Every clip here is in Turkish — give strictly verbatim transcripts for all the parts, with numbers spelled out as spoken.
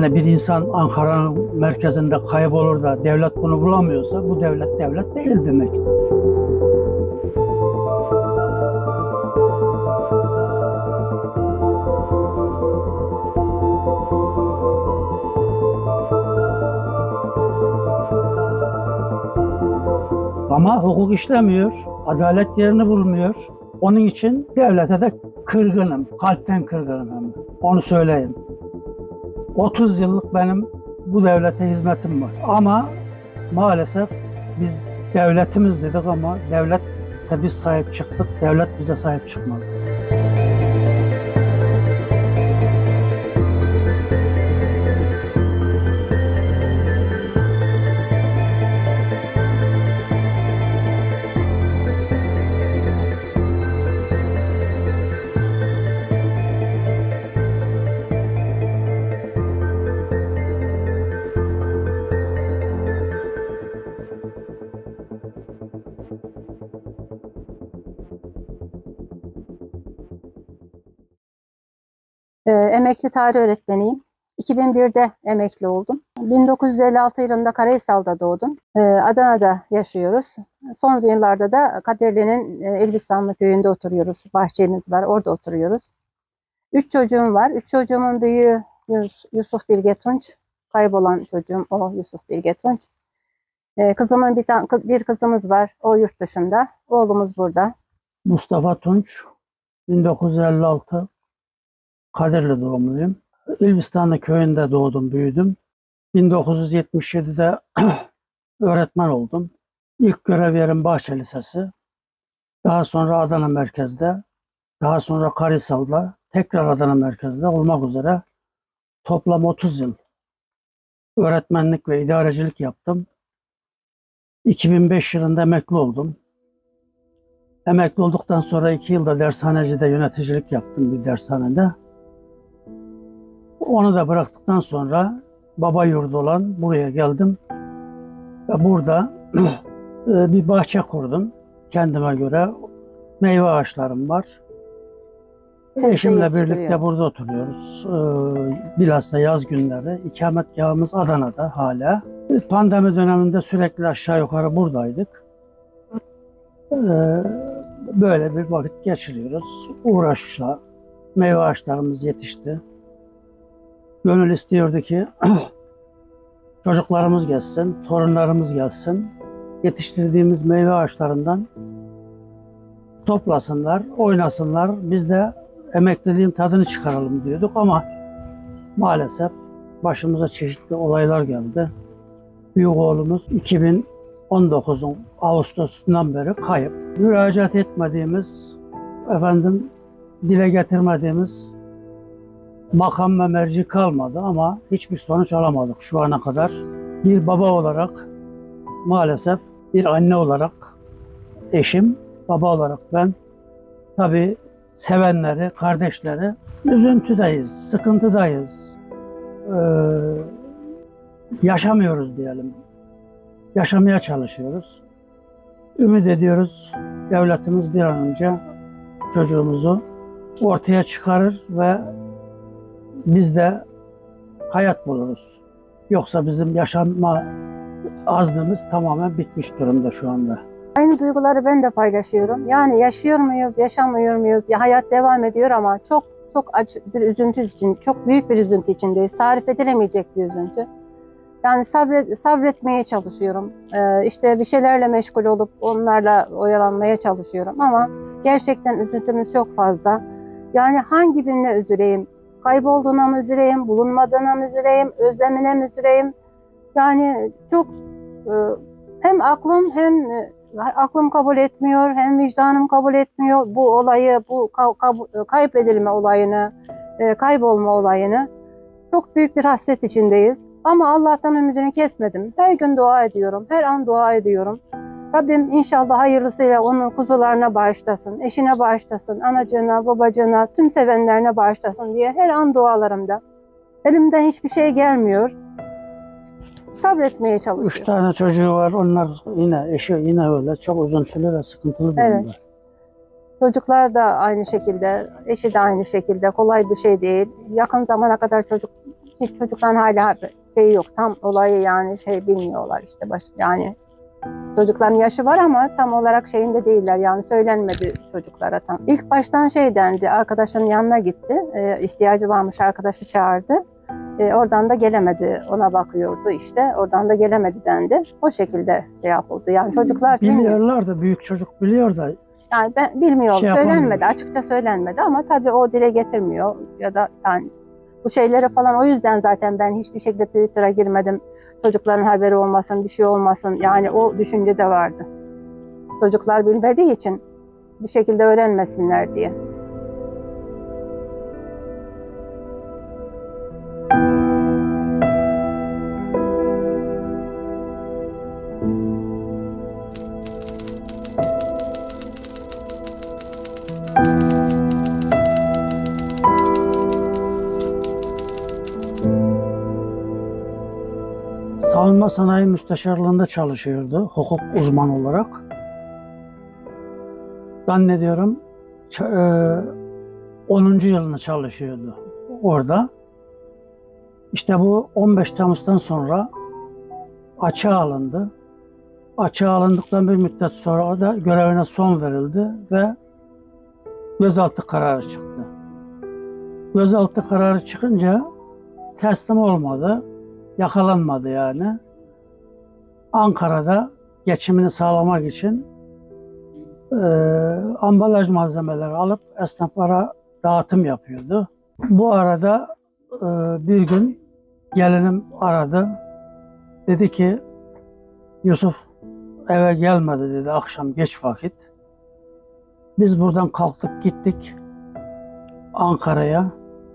Hani bir insan Ankara'nın merkezinde kaybolur da devlet bunu bulamıyorsa bu devlet devlet değil demektir. Ama hukuk işlemiyor, adalet yerini bulmuyor. Onun için devlete de kırgınım, kalpten kırgınım hem. Onu söyleyeyim. otuz yıllık benim bu devlete hizmetim var. Ama maalesef biz devletimiz dedik ama devlete biz sahip çıktık, devlet bize sahip çıkmadı. E, emekli tarih öğretmeniyim. iki bin bir'de emekli oldum. bin dokuz yüz elli altı yılında Karahisar'da doğdum. E, Adana'da yaşıyoruz. Son yıllarda da Kadirli'nin e, Elbistanlı köyünde oturuyoruz. Bahçemiz var, orada oturuyoruz. Üç çocuğum var. Üç çocuğumun büyüğü Yus Yusuf Bilge Tunç. Kaybolan çocuğum o Yusuf Bilge Tunç. E, kızımın bir, bir kızımız var. O yurt dışında. Oğlumuz burada. Mustafa Tunç, bin dokuz yüz elli altı Kadirli doğumluyum. Elbistanlı köyünde doğdum, büyüdüm. bin dokuz yüz yetmiş yedi'de öğretmen oldum. İlk görev yerim Bahçe Lisesi. Daha sonra Adana merkezde, daha sonra Karahisar'da, tekrar Adana merkezde olmak üzere toplam otuz yıl öğretmenlik ve idarecilik yaptım. iki bin beş yılında emekli oldum. Emekli olduktan sonra iki yılda dershanecide yöneticilik yaptım bir dershanede. Onu da bıraktıktan sonra baba yurdu olan buraya geldim. Ve burada bir bahçe kurdum. Kendime göre meyve ağaçlarım var. Sebze Eşimle yetiştiriyor. birlikte burada oturuyoruz. Bilhassa yaz günleri. İkametgahımız Adana'da hala. Pandemi döneminde sürekli aşağı yukarı buradaydık. Böyle bir vakit geçiriyoruz. Uğraşla meyve ağaçlarımız yetişti. Gönül istiyordu ki çocuklarımız gelsin, torunlarımız gelsin. Yetiştirdiğimiz meyve ağaçlarından toplasınlar, oynasınlar. Biz de emekliliğin tadını çıkaralım diyorduk ama maalesef başımıza çeşitli olaylar geldi. Büyük oğlumuz iki bin on dokuz'un Ağustos'undan beri kayıp. Müracaat etmediğimiz, efendim dile getirmediğimiz makam ve merci kalmadı ama hiçbir sonuç alamadık şu ana kadar. Bir baba olarak maalesef, bir anne olarak eşim, baba olarak ben, tabii sevenleri, kardeşleri üzüntüdeyiz, sıkıntıdayız. Ee, yaşamıyoruz diyelim. Yaşamaya çalışıyoruz. Ümit ediyoruz devletimiz bir an önce çocuğumuzu ortaya çıkarır ve biz de hayat buluruz. Yoksa bizim yaşanma azmimiz tamamen bitmiş durumda şu anda. Aynı duyguları ben de paylaşıyorum. Yani yaşıyor muyuz, yaşamıyor muyuz? Ya hayat devam ediyor ama çok çok acı bir üzüntü için, çok büyük bir üzüntü içindeyiz. Tarif edilemeyecek bir üzüntü. Yani sabret, sabretmeye çalışıyorum. Ee, işte bir şeylerle meşgul olup onlarla oyalanmaya çalışıyorum ama gerçekten üzüntümüz çok fazla. Yani hangi birine üzüleyim? Kaybolduğuna mı üzüleyim, bulunmadığına mı üzüleyim, özlemine mi üzüleyim? Yani çok e, hem aklım hem e, aklım kabul etmiyor, hem vicdanım kabul etmiyor bu olayı, bu kaybedilme olayını, e, kaybolma olayını. Çok büyük bir hasret içindeyiz. Ama Allah'tan ümidini kesmedim. Her gün dua ediyorum, her an dua ediyorum. Rabbim inşallah hayırlısıyla onun kuzularına bağışlasın, eşine bağışlasın, anacığına, babacığına, tüm sevenlerine bağışlasın diye her an dualarımda. Elimden hiçbir şey gelmiyor. Sabretmeye çalışıyorum. Üç tane çocuğu var, onlar yine eşi yine öyle çok üzüntülü ve sıkıntılı durumda. Evet. Çocuklar da aynı şekilde, eşi de aynı şekilde, kolay bir şey değil. Yakın zamana kadar çocuk hiç çocukların hala şey yok. Tam olayı yani şey bilmiyorlar işte baş, yani çocukların yaşı var ama tam olarak şeyinde değiller yani söylenmedi çocuklara tam. İlk baştan şey dendi, arkadaşının yanına gitti, e, ihtiyacı varmış arkadaşı çağırdı. E, oradan da gelemedi, ona bakıyordu işte, oradan da gelemedi dendi. O şekilde şey yapıldı yani çocuklar biliyorlar da büyük çocuk biliyor da. Yani ben bilmiyorum, Şey söylenmedi, yapamıyor. açıkça söylenmedi ama tabii o dile getirmiyor ya da yani bu şeylere falan o yüzden zaten ben hiçbir şekilde Twitter'a girmedim. Çocukların haberi olmasın, bir şey olmasın yani o düşünce de vardı. Çocuklar bilmediği için bir şekilde öğrenmesinler diye. Savunma Sanayi Müsteşarlığında çalışıyordu hukuk uzmanı olarak. Zannediyorum onuncu yılını çalışıyordu orada. İşte bu on beş Temmuz'dan sonra açığa alındı. Açığa alındıktan bir müddet sonra da görevine son verildi ve gözaltı kararı çıktı. Gözaltı kararı çıkınca teslim olmadı, yakalanmadı yani. Ankara'da geçimini sağlamak için e, ambalaj malzemeleri alıp esnaflara dağıtım yapıyordu. Bu arada e, bir gün gelinim aradı. Dedi ki Yusuf eve gelmedi dedi akşam geç vakit. Biz buradan kalktık gittik Ankara'ya.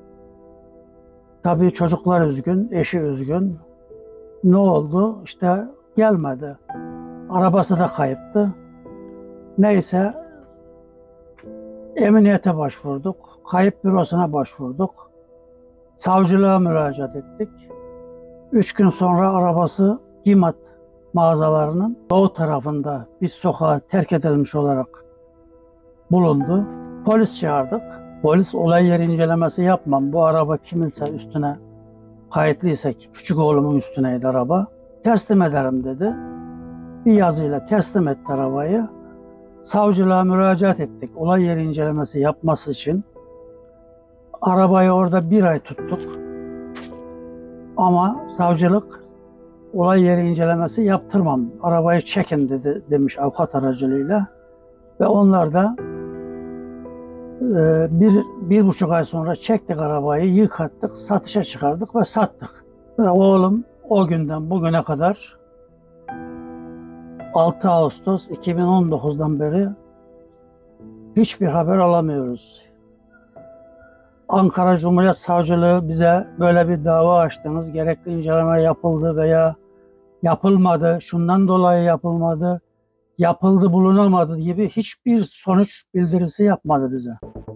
Tabii çocuklar üzgün, eşi üzgün. Ne oldu? İşte gelmedi. Arabası da kayıptı. Neyse emniyete başvurduk. Kayıp bürosuna başvurduk. Savcılığa müracaat ettik. Üç gün sonra arabası Gimat mağazalarının doğu tarafında bir sokağa terk edilmiş olarak bulundu. Polis çağırdık. Polis olay yeri incelemesi yapmam. Bu araba kiminse üstüne kayıtlıysa ki küçük oğlumun üstüneydi araba. Teslim ederim dedi. Bir yazıyla teslim etti arabayı. Savcılığa müracaat ettik. Olay yeri incelemesi yapması için. Arabayı orada bir ay tuttuk. Ama savcılık olay yeri incelemesi yaptırmam. Arabayı çekin dedi demiş avukat aracılığıyla. Ve onlar da e, bir, bir buçuk ay sonra çektik arabayı, yıkattık, satışa çıkardık ve sattık. Ve oğlum o günden bugüne kadar altı Ağustos iki bin on dokuzdan beri hiçbir haber alamıyoruz. Ankara Cumhuriyet Savcılığı bize böyle bir dava açtınız, gerekli inceleme yapıldı veya yapılmadı, şundan dolayı yapılmadı, yapıldı bulunamadı gibi hiçbir sonuç bildirisi yapmadı bize.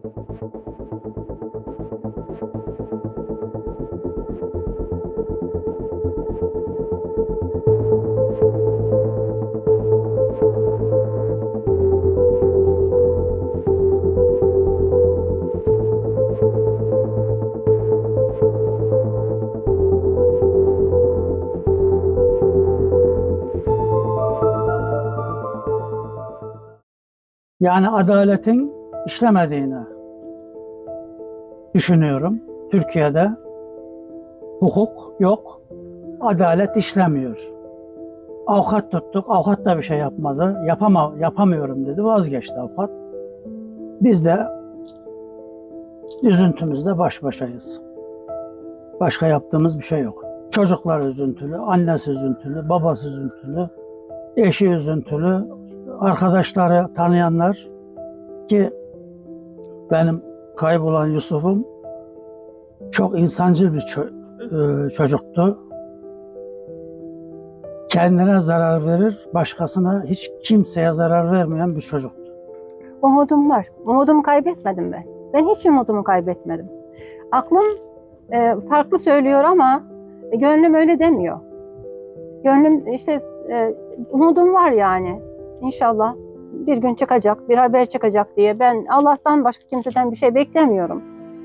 Yani adaletin işlemediğini düşünüyorum. Türkiye'de hukuk yok, adalet işlemiyor. Avukat tuttuk, avukat da bir şey yapmadı. Yapama, yapamıyorum dedi, vazgeçti avukat. Biz de üzüntümüzle baş başayız. Başka yaptığımız bir şey yok. Çocuklar üzüntülü, annesi üzüntülü, babası üzüntülü, eşi üzüntülü, arkadaşları, tanıyanlar ki benim kaybolan Yusuf'um çok insancıl bir ço- çocuktu. Kendine zarar verir, başkasına hiç kimseye zarar vermeyen bir çocuktu. Umudum var. Umudumu kaybetmedim ben. Ben hiç umudumu kaybetmedim. Aklım e, farklı söylüyor ama e, gönlüm öyle demiyor. Gönlüm işte e, umudum var yani. İnşallah bir gün çıkacak, bir haber çıkacak diye ben Allah'tan başka kimseden bir şey beklemiyorum.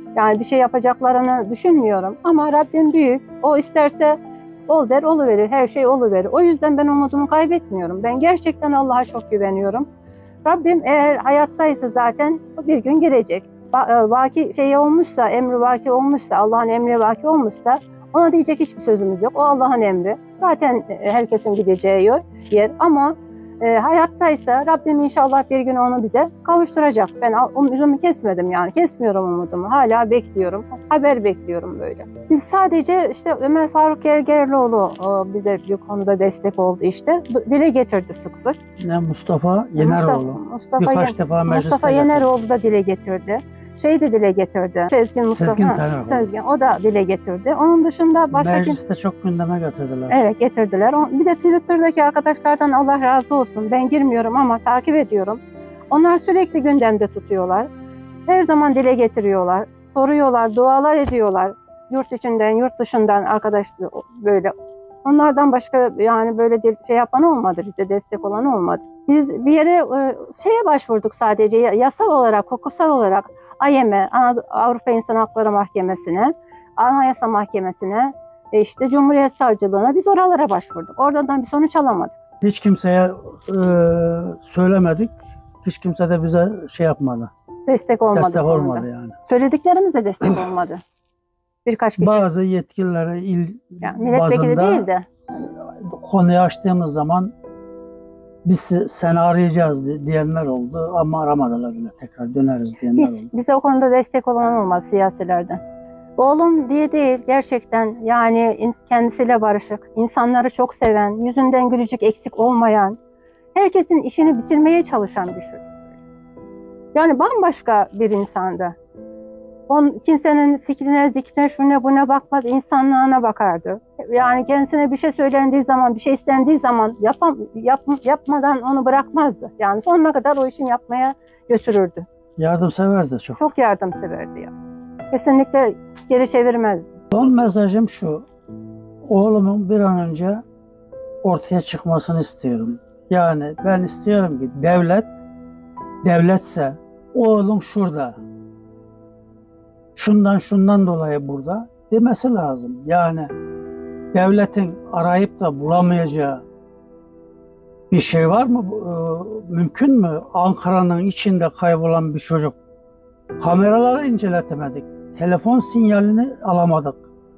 Yani bir şey yapacaklarını düşünmüyorum. Ama Rabbim büyük. O isterse ol der, oluverir. Her şey oluverir. O yüzden ben umudumu kaybetmiyorum. Ben gerçekten Allah'a çok güveniyorum. Rabbim eğer hayattaysa zaten bir gün girecek. Vaki şey olmuşsa, emri vaki olmuşsa, Allah'ın emri vaki olmuşsa ona diyecek hiçbir sözümüz yok. O Allah'ın emri. Zaten herkesin gideceği yer ama e, hayattaysa Rabbim inşallah bir gün onu bize kavuşturacak. Ben umudumu kesmedim yani. Kesmiyorum umudumu. Hala bekliyorum. Haber bekliyorum böyle. Biz sadece işte Ömer Faruk Gergerlioğlu bize bir konuda destek oldu işte. Dile getirdi sık sık. Ne Mustafa Yeneroğlu. Mustafa, Mustafa Birkaç Yen, defa mecliste Mustafa Yeneroğlu da dile getirdi. Şey de dile getirdi. Sezgin Mustafa. Sezgin ha, Taner. Sezgin. O da dile getirdi. Onun dışında başka kim? Mecliste çok gündeme getirdiler. Evet getirdiler. Bir de Twitter'daki arkadaşlardan Allah razı olsun. Ben girmiyorum ama takip ediyorum. Onlar sürekli gündemde tutuyorlar. Her zaman dile getiriyorlar. Soruyorlar, dualar ediyorlar. Yurt içinden, yurt dışından arkadaş böyle. Onlardan başka yani böyle şey yapan olmadı, bize destek olan olmadı. Biz bir yere şeye başvurduk sadece yasal olarak, hukuksal olarak A Y M, Avrupa İnsan Hakları Mahkemesi'ne, Anayasa Mahkemesi'ne, işte Cumhuriyet Savcılığına biz oralara başvurduk. Oradan bir sonuç alamadık. Hiç kimseye e, söylemedik. Hiç kimse de bize şey yapmadı. Destek olmadı. Destek olmadı yani. Söylediklerimiz de destek olmadı. Birkaç kişi. Bazı yetkililere il yani milletvekili bazında değil de konuyu açtığımız zaman biz seni arayacağız diyenler oldu ama aramadılar bile, tekrar döneriz diyenler hiç oldu. bize o konuda destek olan olmadı siyasilerden. Oğlum diye değil gerçekten yani kendisiyle barışık, insanları çok seven, yüzünden gülücük eksik olmayan, herkesin işini bitirmeye çalışan bir çocuk. Yani bambaşka bir insandı. On, kimsenin fikrine, zikrine, şuna buna bakmaz, insanlığına bakardı. Yani kendisine bir şey söylendiği zaman, bir şey istendiği zaman yapam, yap, yapmadan onu bırakmazdı. Yani sonuna kadar o işini yapmaya götürürdü. Yardımseverdi çok. Çok yardımseverdi ya. Kesinlikle geri çevirmezdi. Son mesajım şu: oğlumun bir an önce ortaya çıkmasını istiyorum. Yani ben istiyorum ki devlet, devletse oğlum şurada, şundan şundan dolayı burada demesi lazım. Yani devletin arayıp da bulamayacağı bir şey var mı? Ee, mümkün mü? Ankara'nın içinde kaybolan bir çocuk. Kameraları inceletemedik. Telefon sinyalini alamadık.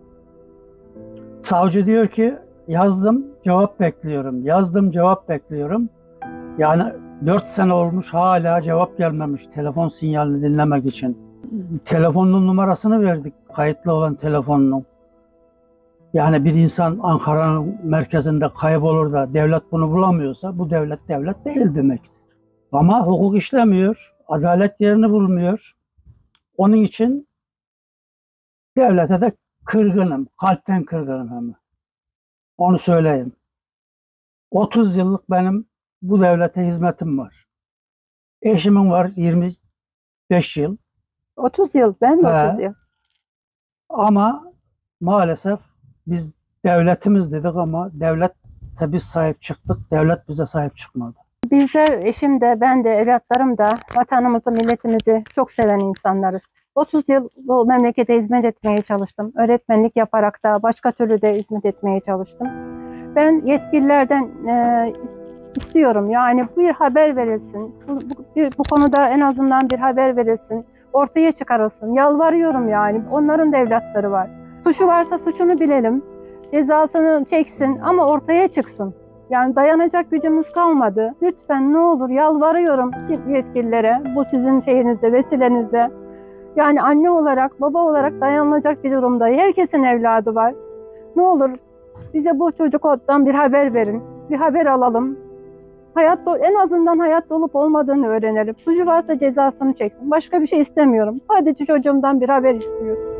Savcı diyor ki yazdım, cevap bekliyorum. Yazdım, cevap bekliyorum. Yani dört sene olmuş, hala cevap gelmemiş telefon sinyalini dinlemek için. Telefonun numarasını verdik, kayıtlı olan telefonunu. Yani bir insan Ankara'nın merkezinde kaybolur da devlet bunu bulamıyorsa bu devlet devlet değil demektir. Ama hukuk işlemiyor, adalet yerini bulmuyor. Onun için devlete de kırgınım, kalpten kırgınım hem. Onu söyleyeyim. otuz yıllık benim bu devlete hizmetim var. Eşimin var yirmi beş yıl. otuz yıl, ben de He. otuz yıl. Ama maalesef biz devletimiz dedik ama devlete biz sahip çıktık, devlet bize sahip çıkmadı. Bizler, eşim de, ben de, evlatlarım da vatanımızı, milletimizi çok seven insanlarız. otuz yıl bu memlekete hizmet etmeye çalıştım. Öğretmenlik yaparak da başka türlü de hizmet etmeye çalıştım. Ben yetkililerden e, istiyorum yani bir haber verilsin. Bu, bu, bir, bu konuda en azından bir haber verilsin. Ortaya çıkarılsın. Yalvarıyorum yani. Onların da evlatları var. Suçu varsa suçunu bilelim. Cezasını çeksin ama ortaya çıksın. Yani dayanacak gücümüz kalmadı. Lütfen ne olur yalvarıyorum yetkililere. Bu sizin şeyinizde, vesilenizde. Yani anne olarak, baba olarak dayanılacak bir durumda. Herkesin evladı var. Ne olur bize bu çocuktan bir haber verin. Bir haber alalım. Hayat, en azından hayatta olup olmadığını öğrenelim. Suçu varsa cezasını çeksin. Başka bir şey istemiyorum. Sadece çocuğumdan bir haber istiyorum.